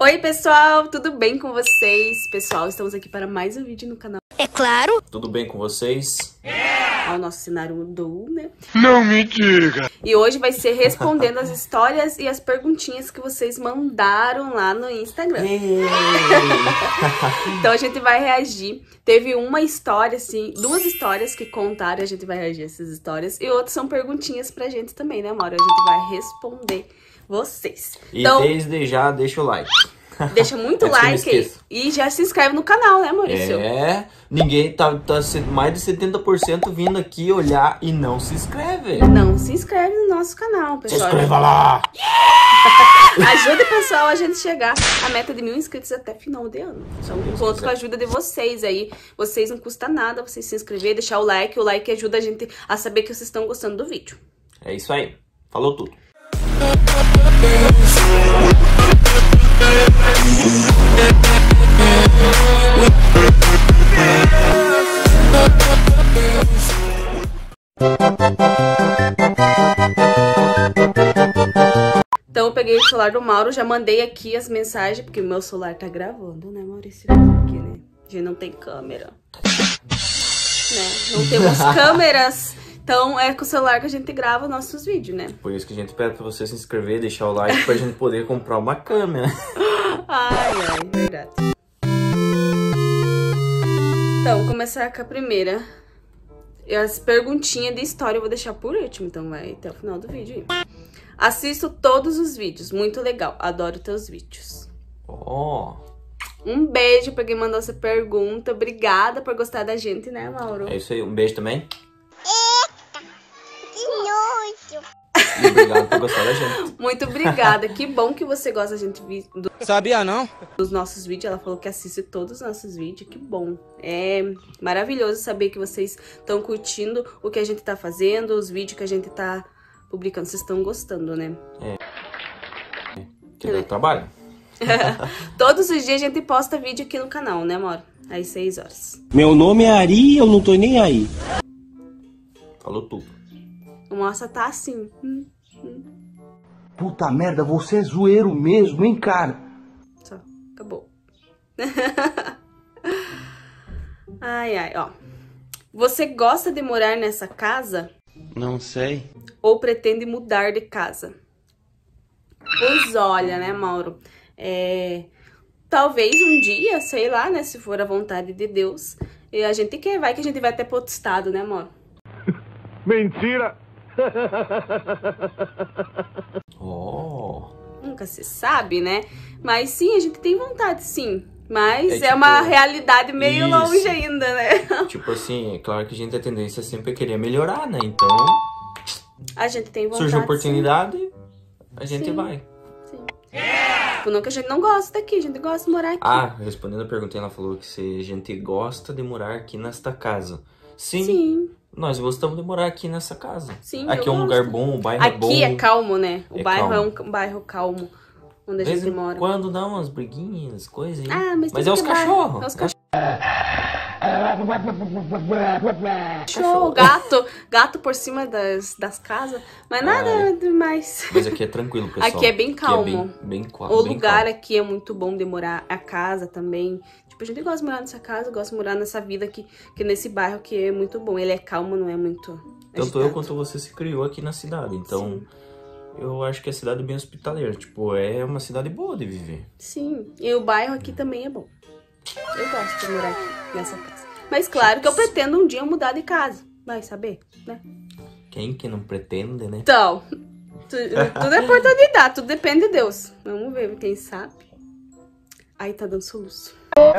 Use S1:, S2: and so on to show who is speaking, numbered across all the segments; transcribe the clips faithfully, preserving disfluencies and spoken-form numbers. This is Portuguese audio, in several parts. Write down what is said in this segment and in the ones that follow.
S1: Oi pessoal, tudo bem com vocês? Pessoal, estamos aqui para mais um vídeo no canal.
S2: É claro.
S3: Tudo bem com vocês?
S1: O nosso cenário mudou, né?
S4: Não me diga!
S1: E hoje vai ser respondendo as histórias e as perguntinhas que vocês mandaram lá no Instagram. Então a gente vai reagir. Teve uma história, assim, duas histórias que contaram, a gente vai reagir a essas histórias. E outras são perguntinhas pra gente também, né, Mauro? A gente vai responder vocês.
S3: E
S1: então,
S3: desde já, deixa o like.
S1: Deixa muito like aí. E já se inscreve no canal, né, Maurício?
S3: É, ninguém tá, tá mais de setenta por cento vindo aqui olhar e não se inscreve.
S1: Não se inscreve no nosso canal, pessoal.
S3: Se inscreva lá!
S1: Ajude, pessoal, a gente chegar à meta de mil inscritos até final de ano. Só um conto com a ajuda de vocês aí. Vocês não custa nada, vocês se inscrever, deixar o like. O like ajuda a gente a saber que vocês estão gostando do vídeo.
S3: É isso aí. Falou tudo.
S1: Então eu peguei o celular do Mauro, já mandei aqui as mensagens, porque o meu celular tá gravando, né, Maurício? Aqui, né? A gente não tem câmera. Né? Não temos câmeras. Então é com o celular que a gente grava nossos vídeos, né?
S3: Por isso que a gente pede pra você se inscrever, deixar o like pra gente poder comprar uma câmera.
S1: Ai, ai, verdade. Então, vou começar com a primeira. E as perguntinhas de história eu vou deixar por último, então vai até o final do vídeo aí. Assisto todos os vídeos, muito legal, adoro teus vídeos.
S3: Ó. Oh.
S1: Um beijo pra quem mandou essa pergunta, obrigada por gostar da gente, né, Mauro?
S3: É isso aí, um beijo também.
S2: Eita, que nojo.
S3: E obrigado por gostar da gente.
S1: Muito obrigada, que bom que você gosta da gente do...
S4: Sabia não?
S1: dos nossos vídeos. Ela falou que assiste todos os nossos vídeos, que bom. É maravilhoso saber que vocês estão curtindo o que a gente tá fazendo, os vídeos que a gente tá publicando, vocês estão gostando, né?
S3: É. Que dá trabalho.
S1: Todos os dias a gente posta vídeo aqui no canal, né, amor? Às seis horas.
S5: Meu nome é Ari e eu não tô nem aí.
S3: Falou tudo.
S1: O Moça tá assim. Hum, hum.
S5: Puta merda, você é zoeiro mesmo, hein, cara?
S1: Só, acabou. Ai, ai, ó. Você gosta de morar nessa casa?
S5: Não sei.
S1: Ou pretende mudar de casa? Pois olha, né, Mauro? É... Talvez um dia, sei lá, né, se for a vontade de Deus, e a gente quer, vai que a gente vai até pro outro estado, né, Mauro?
S4: Mentira!
S3: Oh.
S1: Nunca se sabe, né? Mas sim, a gente tem vontade, sim. Mas é,
S3: É,
S1: é
S3: tipo,
S1: uma realidade meio
S3: isso.
S1: longe ainda, né?
S3: Tipo assim, é claro que a gente tem a tendência sempre a querer melhorar, né? Então,
S1: A gente tem vontade,
S3: surge a oportunidade, a gente
S1: Sim.
S3: vai.
S1: Sim. Tipo, não que a gente não gosta daqui, a gente gosta de morar aqui.
S3: Ah, respondendo a pergunta, ela falou que se a gente gosta de morar aqui nesta casa. Sim,
S1: Sim,
S3: nós gostamos de morar aqui nessa casa.
S1: sim.
S3: Aqui
S1: eu
S3: é um lugar
S1: gosto.
S3: bom, o bairro é bom.
S1: Aqui é calmo, né? O
S3: É
S1: bairro
S3: calmo.
S1: é um bairro calmo, onde a
S3: De vez
S1: gente
S3: em
S1: mora.
S3: quando dá umas briguinhas, coisas aí.
S1: Ah, mas,
S3: Mas
S1: tem
S3: é os
S1: que quebrar.
S3: cachorros.
S1: É os cachorros. Cachorro, gato, gato por cima das, das casas, mas nada
S3: Ai.
S1: demais.
S3: Mas aqui é tranquilo, pessoal.
S1: Aqui é bem calmo.
S3: Aqui é bem, bem, qua-
S1: O
S3: bem
S1: lugar
S3: calmo.
S1: aqui é muito bom de morar, a casa também. Tipo, a gente gosta de morar nessa casa, gosta de morar nessa vida aqui, que nesse bairro que é muito bom. Ele é calmo, não é muito
S3: Tanto
S1: agitado.
S3: eu quanto você se criou aqui na cidade, então
S1: Sim.
S3: eu acho que a cidade é bem hospitaleira. Tipo, é uma cidade boa de viver.
S1: Sim, e o bairro aqui também é bom. Eu gosto de morar aqui, nessa casa. Mas claro que eu pretendo um dia mudar de casa. Vai saber, né?
S3: Quem que não pretende, né?
S1: Então, tu- tudo é oportunidade, tudo depende de Deus. Vamos ver, quem sabe. Ai, tá dando soluço.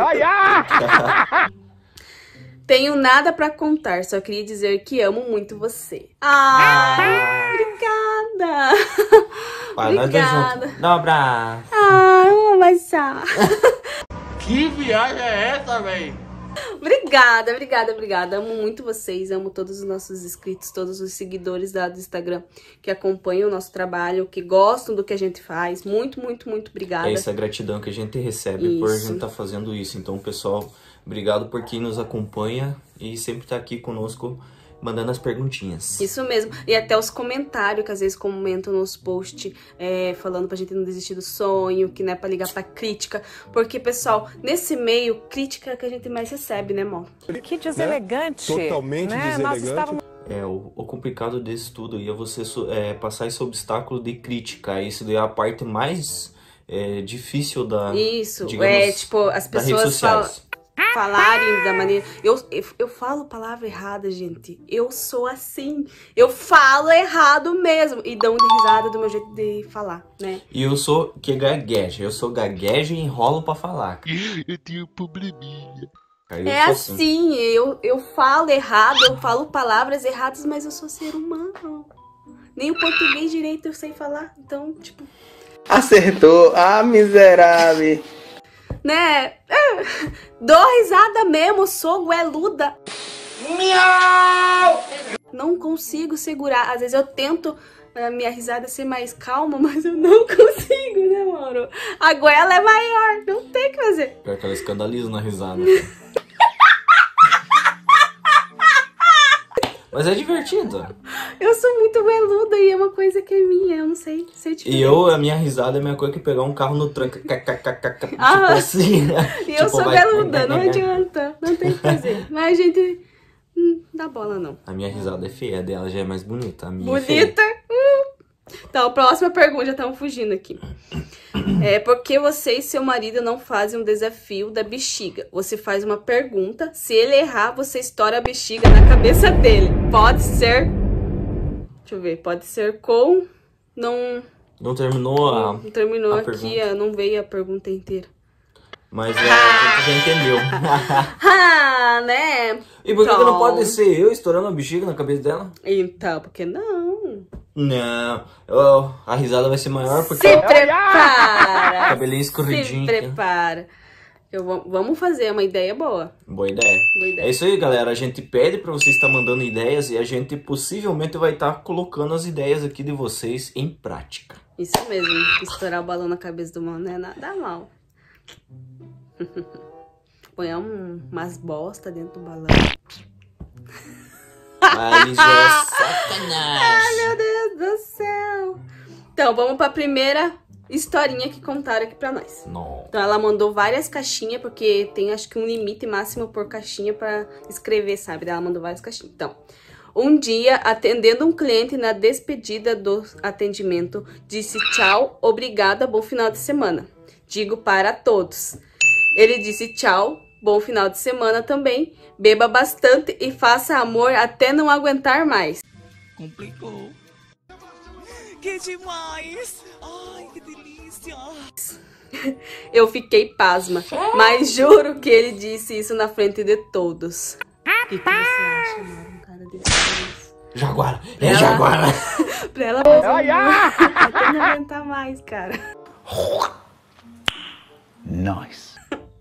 S1: Tenho nada pra contar, só queria dizer que amo muito você. Ah, obrigada.
S3: Vai, nós dois
S1: Obrigada.
S3: juntos. Dá um abraço.
S1: Ah, eu amo abraçar.
S4: Que viagem é essa, véi?
S1: Obrigada, obrigada, obrigada. Amo muito vocês, amo todos os nossos inscritos, todos os seguidores lá do Instagram que acompanham o nosso trabalho, que gostam do que a gente faz. Muito, muito, muito obrigada.
S3: É essa gratidão que a gente recebe por a
S1: Isso.
S3: gente estar fazendo isso. Então, pessoal, obrigado por quem nos acompanha e sempre tá aqui conosco mandando as perguntinhas.
S1: Isso mesmo. E até os comentários que às vezes comentam nos posts, é, falando pra gente não desistir do sonho, que não é pra ligar pra crítica. Porque, pessoal, nesse meio, crítica é que a gente mais recebe, né, amor?
S6: Que deselegante.
S7: Totalmente
S6: né?
S7: deselegante.
S6: Nós estávamos...
S3: É, o, o complicado desse tudo aí é você é, passar esse obstáculo de crítica. Isso daí é a parte mais é, difícil da...
S1: Isso,
S3: digamos,
S1: é tipo, as
S3: das redes
S1: pessoas falam...
S3: sociais.
S1: Falarem da maneira... Eu, eu, eu falo palavra errada, gente. Eu sou assim. Eu falo errado mesmo. E dão de risada do meu jeito de falar, né?
S3: E eu sou que gagueja. Eu sou gagueja e enrolo pra falar.
S4: Eu tenho probleminha.
S3: Aí eu
S1: É
S3: sou
S1: assim, eu, eu falo errado, eu falo palavras erradas, mas eu sou ser humano. Nem o português direito eu sei falar. Então, tipo...
S8: Acertou, ah, miserável.
S1: Né? É, dou risada mesmo, sou gueluda.
S8: Miau!
S1: Não consigo segurar. Às vezes eu tento a minha risada ser mais calma, mas eu não consigo, né, mano? A goela é maior, não tem o que fazer.
S3: Pior que ela escandaliza na risada. Mas é divertido.
S1: Eu sou muito gueluda e é uma coisa que é minha, eu não sei ser diferente.
S3: E eu, a minha risada é a mesma coisa que pegar um carro no tranco. Tipo
S1: Ah,
S3: assim.
S1: E eu
S3: Tipo,
S1: sou
S3: vai-
S1: gueluda, não adianta, não tem o que fazer. Mas a gente hum, dá bola, não.
S3: A minha risada é feia, a dela já é mais bonita. A minha é feia.
S1: Bonita? Hum. Então, próxima pergunta, já estamos fugindo aqui. É, por que você e seu marido não fazem um desafio da bexiga? Você faz uma pergunta, se ele errar, você estoura a bexiga na cabeça dele. Pode ser... Deixa eu ver, pode ser com... Não,
S3: Não terminou a...
S1: não terminou
S3: a
S1: aqui,
S3: pergunta.
S1: não veio a pergunta inteira.
S3: Mas é, a gente já entendeu.
S1: Ah, né?
S3: E por que, que não
S1: Então.
S3: pode ser eu estourando a bexiga na cabeça dela?
S1: Então, por que não?
S3: Não, eu- a risada vai ser maior porque
S1: Se prepara!
S3: cabelinho escorridinho.
S1: Se
S3: aqui.
S1: prepara. Eu, vou- vamos fazer uma ideia boa.
S3: Boa ideia.
S1: Boa ideia.
S3: É isso aí, galera. A gente pede pra vocês estar mandando ideias e a gente possivelmente vai estar colocando as ideias aqui de vocês em prática.
S1: Isso mesmo, estourar o balão na cabeça do mano não é nada mal. Põe um, umas bosta dentro do balão.
S3: Aí já é sacanagem.
S1: Meu Deus do céu. Então, vamos pra primeira historinha que contaram aqui pra nós.
S3: Não.
S1: Então, ela mandou várias caixinhas, porque tem acho que um limite máximo por caixinha pra escrever, sabe? Ela mandou várias caixinhas. Então, um dia, atendendo um cliente na despedida do atendimento, disse tchau, obrigada, bom final de semana. Digo para todos. Ele disse tchau, bom final de semana também. Beba bastante e faça amor até não aguentar mais.
S4: Complicou.
S6: Que demais! Ai, que delícia!
S1: Eu fiquei pasma, mas juro que ele disse isso na frente de todos. O que, que você acha, amor? Um cara desse?
S3: Jaguara. É
S1: Ela-
S3: Jaguara.
S1: Pra ela fazer amor até não aguentar mais, cara.
S5: Nice.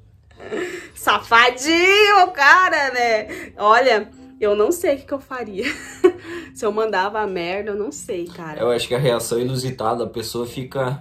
S1: Safadinho, cara, né? Olha, eu não sei o que, que eu faria. Se eu mandava a merda, eu não sei, cara.
S3: Eu acho que a reação inusitada, a pessoa fica...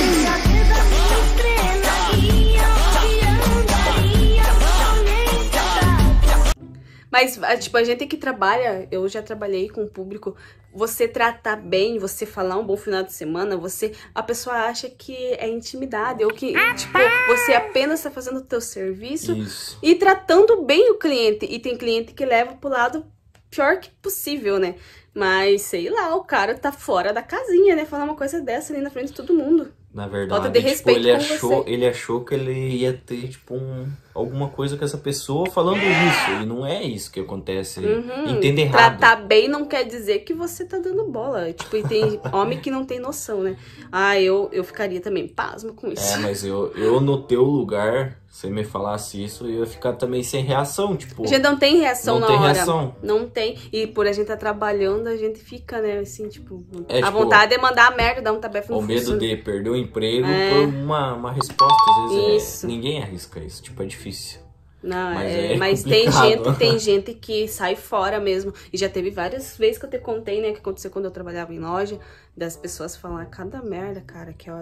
S1: Mas, tipo, a gente que trabalha, eu já trabalhei com o público, você tratar bem, você falar um bom final de semana, você, a pessoa acha que é intimidade, ou que, tipo, você apenas está fazendo o teu serviço
S3: Isso.
S1: e tratando bem o cliente. E tem cliente que leva pro lado pior que possível, né? Mas, sei lá, o cara tá fora da casinha, né? Falar uma coisa dessa ali na frente de todo mundo.
S3: Na verdade,
S1: Falta de
S3: tipo,
S1: respeito
S3: ele
S1: com
S3: achou,
S1: você.
S3: ele achou que ele ia ter, tipo, um, alguma coisa com essa pessoa falando isso. E não é isso que acontece.
S1: Uhum.
S3: Entende errado.
S1: Tratar bem não quer dizer que você tá dando bola. Tipo, e tem homem que não tem noção, né? Ah, eu, eu ficaria também pasmo com isso.
S3: É, mas eu, eu no teu lugar, se me falasse isso, eu ia ficar também sem reação, tipo...
S1: A gente não tem reação
S3: Não
S1: na
S3: tem
S1: hora.
S3: reação.
S1: Não tem. E por a gente estar tá trabalhando, a gente fica, né, assim, tipo...
S3: É,
S1: a
S3: tipo,
S1: vontade é mandar a merda, dar um tabefe no
S3: O medo
S1: fuso.
S3: de perder o emprego
S1: É.
S3: por uma, uma resposta, às vezes
S1: Isso.
S3: é, ninguém arrisca isso, tipo, é difícil.
S1: Não,
S3: Mas
S1: é,
S3: é
S1: mas tem
S3: complicado.
S1: gente, tem gente que sai fora mesmo. E já teve várias vezes que eu te contei, né, que aconteceu quando eu trabalhava em loja, das pessoas falar cada merda, cara, que olha...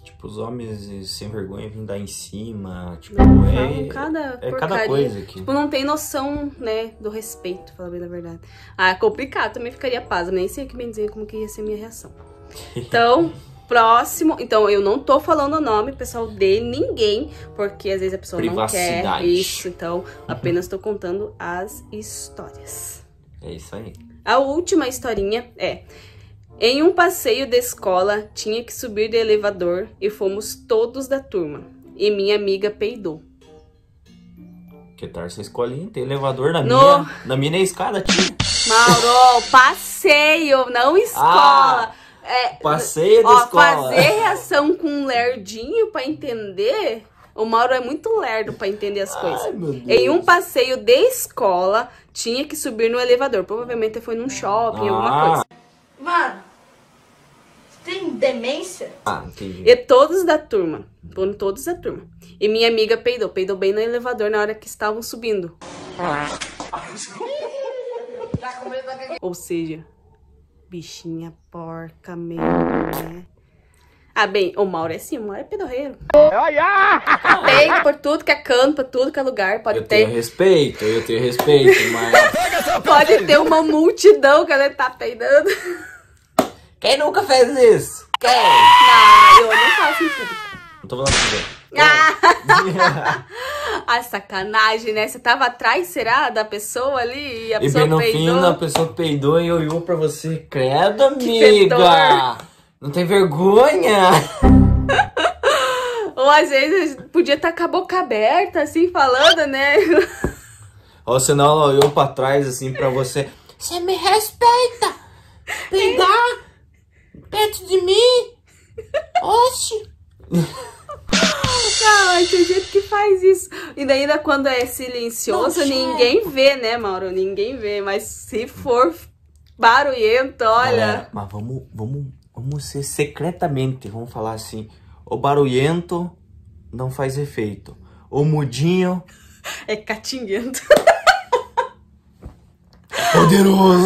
S3: Tipo, os homens sem vergonha vêm dar em cima. Tipo,
S1: Falam
S3: é,
S1: cada
S3: é
S1: porcaria.
S3: cada coisa aqui.
S1: Tipo, não tem noção, né, do respeito, falar bem a verdade. Ah, é complicado, também ficaria paz. Eu nem sei o que bem dizer como que ia ser a minha reação. Então, próximo. Então, eu não tô falando o nome, pessoal, de ninguém, porque às vezes a pessoa não quer isso. Então, apenas tô contando as histórias.
S3: É isso aí.
S1: A última historinha é: em um passeio de escola, tinha que subir de elevador e fomos todos da turma. E minha amiga peidou.
S3: Que tal essa escolinha? Tem elevador na
S1: No...
S3: minha. Na minha nem escada tinha.
S1: Mauro, passeio, não escola.
S3: Ah,
S1: é,
S3: passeio de
S1: ó,
S3: escola.
S1: Fazer reação com um lerdinho pra entender. O Mauro é muito lerdo pra entender as coisas.
S3: Ai, meu Deus.
S1: Em um passeio de escola, tinha que subir no elevador. Provavelmente foi num shopping,
S3: Ah.
S1: alguma coisa.
S7: Mano, você tem demência?
S3: Ah, entendi.
S1: E todos da turma. Foram todos da turma. E minha amiga peidou. Peidou bem no elevador na hora que estavam subindo. Ou seja, bichinha porca mesmo, né? Ah, bem, o Mauro é assim, o Mauro é pedorreiro. Peito por tudo que é canto, por tudo que é lugar. Pode
S3: Eu
S1: ter,
S3: tenho respeito, eu tenho respeito, mas...
S1: pode ter uma multidão que ele tá peidando.
S3: Quem nunca fez isso? Quem?
S1: Não, eu não faço em público.
S3: Não tô falando com você.
S1: Ah! A sacanagem, né? Você tava atrás, será, da pessoa ali e a
S3: E
S1: pessoa
S3: bem no fim,
S1: peidou?
S3: a pessoa peidou e olhou pra você. Credo,
S1: fedor.
S3: amiga! Não tem vergonha?
S1: Ou às vezes podia estar com a boca aberta, assim, falando, né?
S3: Ou senão ela olhou pra trás, assim, pra você. Você me respeita! Peidar perto de mim? Oxi!
S1: Não, tem gente que faz isso. E daí, ainda quando é silencioso,
S3: Não,
S1: ninguém vê, né, Mauro? Ninguém vê. Mas se for barulhento, olha...
S3: É, mas vamos, vamos, vamos ser secretamente, vamos falar assim. O barulhento não faz efeito. O mudinho
S1: É catinguento.
S3: poderoso.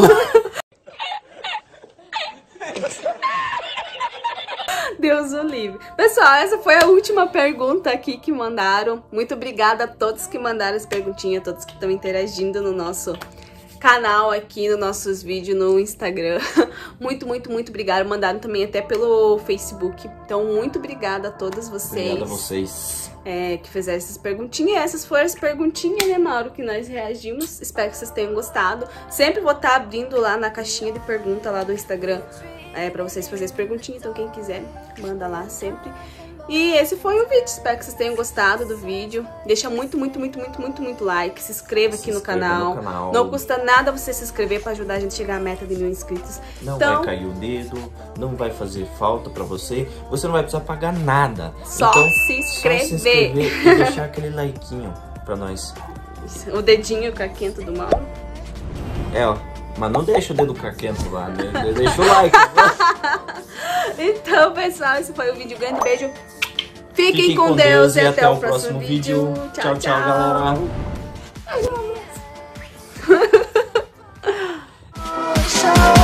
S1: Deus o livre. Pessoal, essa foi a última pergunta aqui que mandaram. Muito obrigada a todos que mandaram as perguntinhas, todos que estão interagindo no nosso canal aqui, nos nossos vídeos no Instagram. Muito, muito, muito obrigada. Mandaram também até pelo Facebook. Então, muito obrigada a todas vocês.
S3: Obrigado a vocês.
S1: É, que fizeram essas perguntinhas. Essas foram as perguntinhas, né, Mauro, que nós reagimos. Espero que vocês tenham gostado. Sempre vou estar abrindo lá na caixinha de pergunta lá do Instagram, é, pra vocês fazerem as perguntinhas. Então, quem quiser, manda lá sempre. E esse foi o vídeo. Espero que vocês tenham gostado do vídeo. Deixa muito, muito, muito, muito, muito, muito like. Se inscreva aqui
S3: Se
S1: no,
S3: inscreva
S1: canal.
S3: no canal.
S1: Não custa nada você se inscrever pra ajudar a gente a chegar à meta de mil inscritos.
S3: Não
S1: Então,
S3: vai cair o dedo, não vai fazer falta pra você. Você não vai precisar pagar nada.
S1: Só
S3: então,
S1: se inscrever.
S3: Só se inscrever e deixar aquele likeinho pra nós.
S1: o dedinho caquento do mal.
S3: É, ó. Mas não deixa o dedo caquento lá, né? Deixa o like.
S1: Então, pessoal, esse foi o vídeo. Grande beijo. Fiquem,
S3: Fiquem
S1: com,
S3: com
S1: Deus,
S3: Deus
S1: e até, o próximo vídeo.
S3: Tchau, tchau, galera.
S1: Ai,